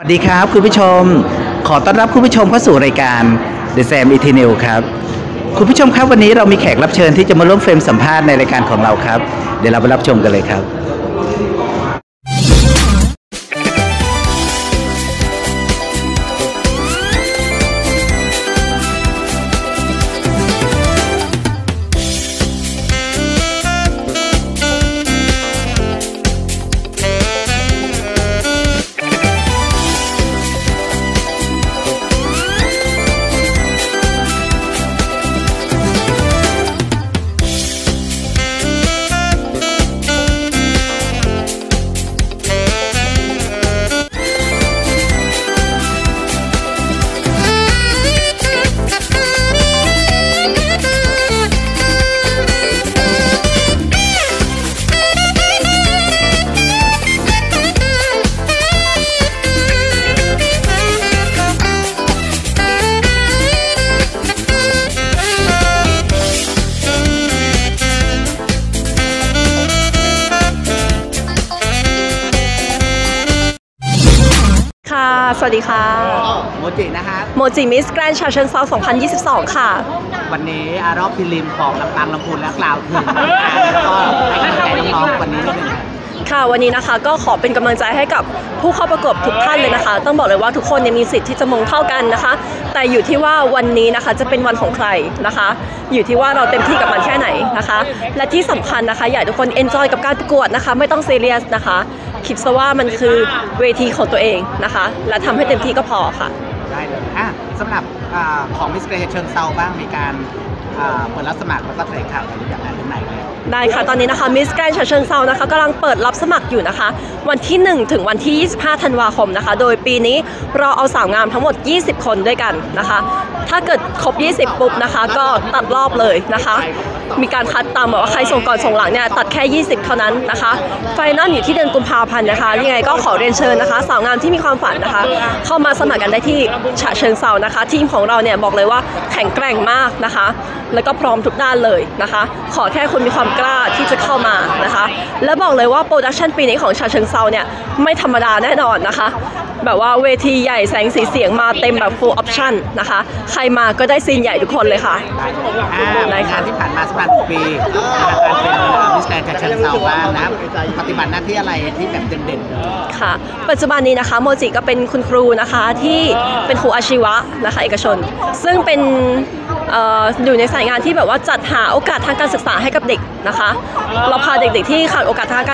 ดีครับคุณผู้ชมขอต้อนรับคุณผู้ชมเข้าสู่รายการ The Sam Eternal ครับคุณผู้ชมครับวันนี้เรามีแขกรับเชิญที่จะมาร่วมเฟรมสัมภาษณ์ในรายการของเราครับเดี๋ยวเราไปรับชมกันเลยครับสวัสดีค่ะโมจินะครับโมจิมิสแกรนด์ฉะเชิงเทรา2022 ค่ะวันนี้รอบพิลิมของลำปางลำพูนและกล่าวถึงแล้วก็ให้กำลังใจน้องๆวันนี้นิดนึงค่ะวันนี้นะคะก็ขอเป็นกำลังใจให้กับผู้เข้าประกวดทุกท่านเลยนะคะต้องบอกเลยว่าทุกคนมีสิทธิ์ที่จะมงเท่ากันนะคะแต่อยู่ที่ว่าวันนี้นะคะจะเป็นวันของใครนะคะอยู่ที่ว่าเราเต็มที่กับมันแค่ไหนนะคะและที่สำคัญนะคะอยากให้ทุกคนเอนจอยกับการประกวดนะคะไม่ต้องซีเรียสนะคะคิดซะว่ามันคือเวทีของตัวเองนะคะและทำให้เต็มที่ก็พอค่ะได้เลยสำหรับของมิสเกรนด์เชิงเซาบ้างมีการเปิดรับสมัครแล้วก็แถลงข่าวอะไรอย่างไรถึงไหนแล้วได้ค่ะตอนนี้นะคะมิสแกรนด์ฉะเชิงเทรานะคะกำลังเปิดรับสมัครอยู่นะคะวันที่1ถึงวันที่25ธันวาคมนะคะโดยปีนี้เราเอาสาวงามทั้งหมด20คนด้วยกันนะคะถ้าเกิดครบ20ปุ๊บนะคะก็ตัดรอบเลยนะคะมีการคัดตามแบบว่าใครส่งก่อนส่งหลังเนี่ยตัดแค่20เท่านั้นนะคะไฟนอลอยู่ที่เดือนกุมภาพันธ์นะคะยังไงก็ขอเรียนเชิญนะคะสาวงามที่มีความฝันนะคะเข้ามาสมัครกันได้ที่ฉะเชิงเทรานะคะทีมของเราเนี่ยบอกเลยว่าแข็งแกร่งมากนะคะแล้วก็พร้อมทุกด้านเลยนะคะขอแค่คุณมีความกล้าที่จะเข้ามานะคะและบอกเลยว่าโปรดักชันปีนี้ของฉะเชิงเทราเนี่ยไม่ธรรมดาแน่นอนนะคะแบบว่าเวทีใหญ่แสงสีเสียงมาเต็มแบบ full option นะคะใครมาก็ได้ซีนใหญ่ทุกคนเลยค่ะในการที่ผ่านมาสมัครปีการเป็นมิสแกรนด์ฉะเชิงเทราบ้างนะปฏิบัติหน้าที่อะไรที่แบบเด่นๆค่ะปัจจุบันนี้นะคะโมจิก็เป็นคุณครูนะคะที่เป็นครูอาชีวะนะคะเอกชนซึ่งเป็นอยู่ในสายงานที่แบบว่าจัดหาโอกาสทางการศึกษาให้กับเด็กนะคะเราพาเด็กๆที่ขาดโอกาสทางการ